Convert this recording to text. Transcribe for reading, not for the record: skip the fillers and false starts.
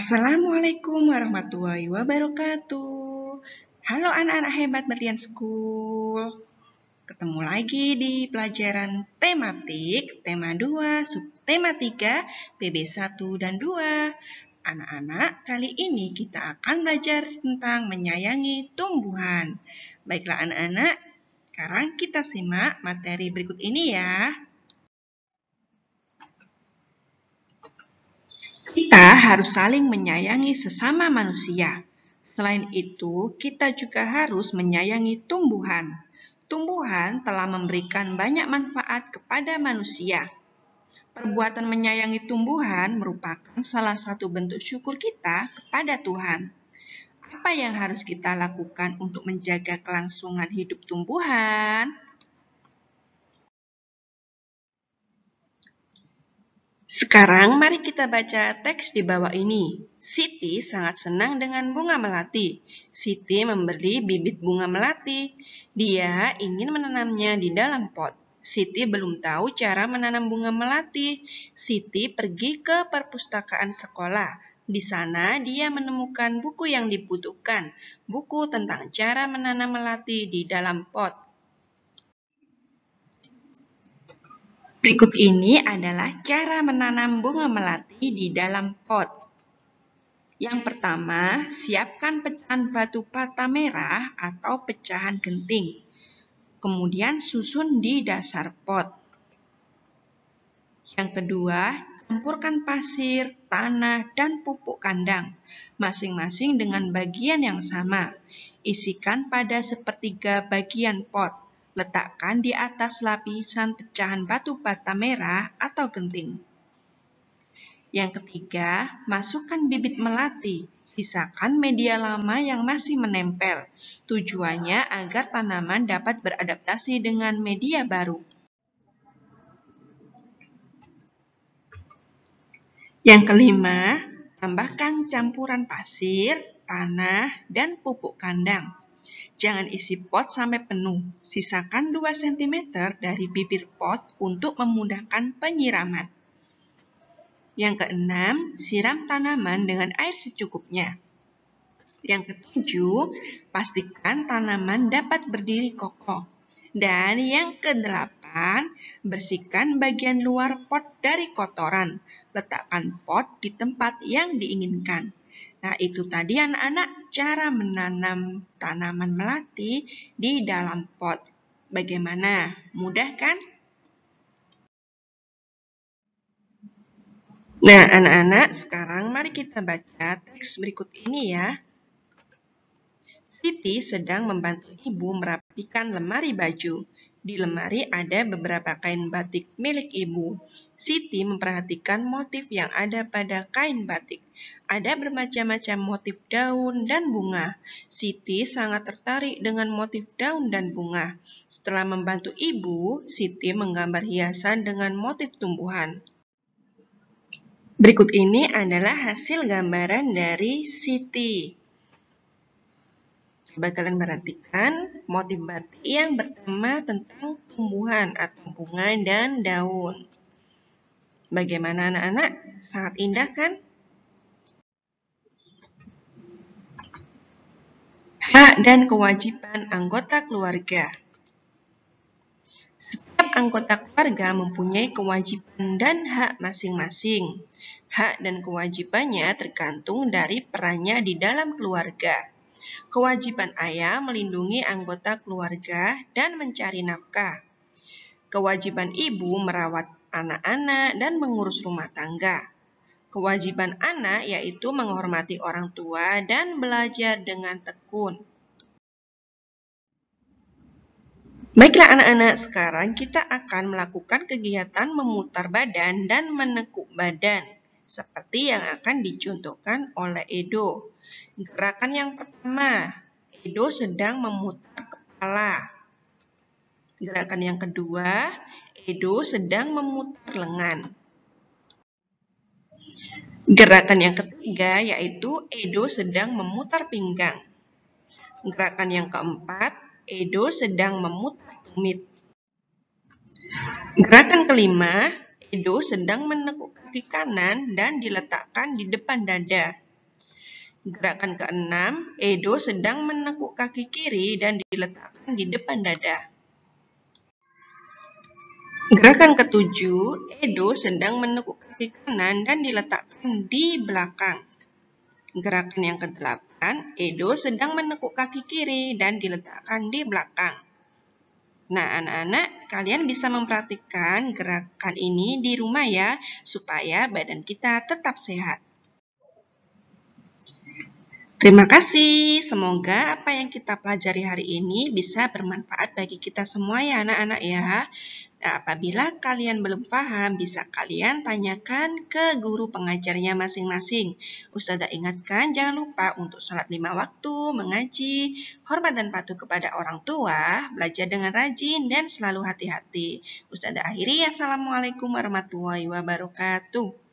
Assalamualaikum warahmatullahi wabarakatuh. Halo anak-anak hebat Berlian School. Ketemu lagi di pelajaran tematik, tema 2, subtema 3, PB 1 dan 2. Anak-anak, kali ini kita akan belajar tentang menyayangi tumbuhan. Baiklah anak-anak, sekarang kita simak materi berikut ini ya. Kita harus saling menyayangi sesama manusia. Selain itu, kita juga harus menyayangi tumbuhan. Tumbuhan telah memberikan banyak manfaat kepada manusia. Perbuatan menyayangi tumbuhan merupakan salah satu bentuk syukur kita kepada Tuhan. Apa yang harus kita lakukan untuk menjaga kelangsungan hidup tumbuhan? Sekarang mari kita baca teks di bawah ini. Siti sangat senang dengan bunga melati. Siti membeli bibit bunga melati. Dia ingin menanamnya di dalam pot. Siti belum tahu cara menanam bunga melati. Siti pergi ke perpustakaan sekolah. Di sana dia menemukan buku yang dibutuhkan. Buku tentang cara menanam melati di dalam pot. Berikut ini adalah cara menanam bunga melati di dalam pot. Yang pertama, siapkan pecahan batu bata merah atau pecahan genting. Kemudian susun di dasar pot. Yang kedua, campurkan pasir, tanah, dan pupuk kandang, masing-masing dengan bagian yang sama. Isikan pada sepertiga bagian pot. Letakkan di atas lapisan pecahan batu bata merah atau genting. Yang ketiga, masukkan bibit melati. Sisakan media lama yang masih menempel. Tujuannya agar tanaman dapat beradaptasi dengan media baru. Yang kelima, tambahkan campuran pasir, tanah, dan pupuk kandang. Jangan isi pot sampai penuh. Sisakan 2 cm dari bibir pot untuk memudahkan penyiraman. Yang keenam, siram tanaman dengan air secukupnya. Yang ketujuh, pastikan tanaman dapat berdiri kokoh. Dan yang kedelapan, bersihkan bagian luar pot dari kotoran. Letakkan pot di tempat yang diinginkan. Nah, itu tadi anak-anak cara menanam tanaman melati di dalam pot. Bagaimana? Mudah kan? Nah, anak-anak, sekarang mari kita baca teks berikut ini ya. Siti sedang membantu ibu merapikan lemari baju. Di lemari ada beberapa kain batik milik ibu. Siti memperhatikan motif yang ada pada kain batik. Ada bermacam-macam motif daun dan bunga. Siti sangat tertarik dengan motif daun dan bunga. Setelah membantu ibu, Siti menggambar hiasan dengan motif tumbuhan. Berikut ini adalah hasil gambaran dari Siti. Coba kalian perhatikan motif batik yang bertema tentang tumbuhan atau bunga dan daun. Bagaimana anak-anak? Sangat indah kan? Hak dan kewajiban anggota keluarga. Setiap anggota keluarga mempunyai kewajiban dan hak masing-masing. Hak dan kewajibannya tergantung dari perannya di dalam keluarga. Kewajiban ayah melindungi anggota keluarga dan mencari nafkah. Kewajiban ibu merawat anak-anak dan mengurus rumah tangga. Kewajiban anak yaitu menghormati orang tua dan belajar dengan tekun. Baiklah anak-anak, sekarang kita akan melakukan kegiatan memutar badan dan menekuk badan, seperti yang akan dicontohkan oleh Edo. Gerakan yang pertama, Edo sedang memutar kepala. Gerakan yang kedua, Edo sedang memutar lengan. Gerakan yang ketiga yaitu Edo sedang memutar pinggang. Gerakan yang keempat, Edo sedang memutar tumit. Gerakan kelima, Edo sedang menekuk kaki kanan dan diletakkan di depan dada. Gerakan keenam, Edo sedang menekuk kaki kiri dan diletakkan di depan dada. Gerakan ketujuh, Edo sedang menekuk kaki kanan dan diletakkan di belakang. Gerakan yang kedelapan, Edo sedang menekuk kaki kiri dan diletakkan di belakang. Nah, anak-anak, kalian bisa mempraktikkan gerakan ini di rumah ya, supaya badan kita tetap sehat. Terima kasih. Semoga apa yang kita pelajari hari ini bisa bermanfaat bagi kita semua ya anak-anak ya. Nah, apabila kalian belum paham, bisa kalian tanyakan ke guru pengajarnya masing-masing. Ustazah ingatkan jangan lupa untuk sholat 5 waktu, mengaji, hormat dan patuh kepada orang tua, belajar dengan rajin dan selalu hati-hati. Ustazah akhiri, Assalamualaikum warahmatullahi wabarakatuh.